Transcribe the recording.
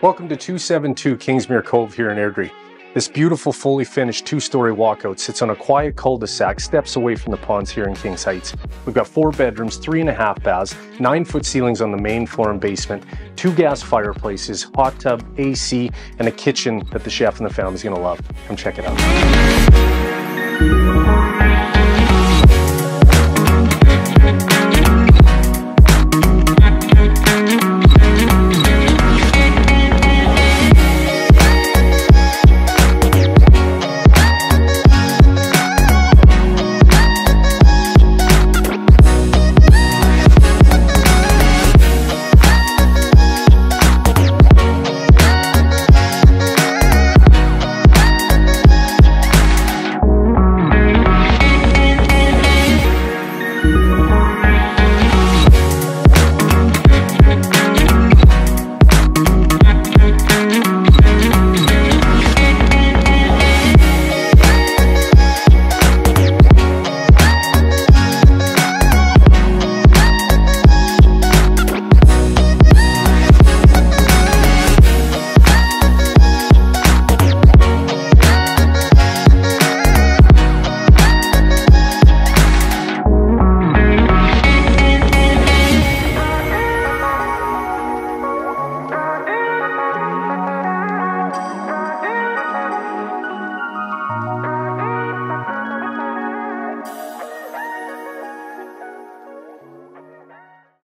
Welcome to 272 Kingsmere Cove here in Airdrie. This beautiful, fully finished two-story walkout sits on a quiet cul-de-sac steps away from the ponds here in Kings Heights. We've got 4 bedrooms, 3.5 baths, 9-foot ceilings on the main floor and basement, 2 gas fireplaces, hot tub, AC, and a kitchen that the chef and the family is going to love. Come check it out.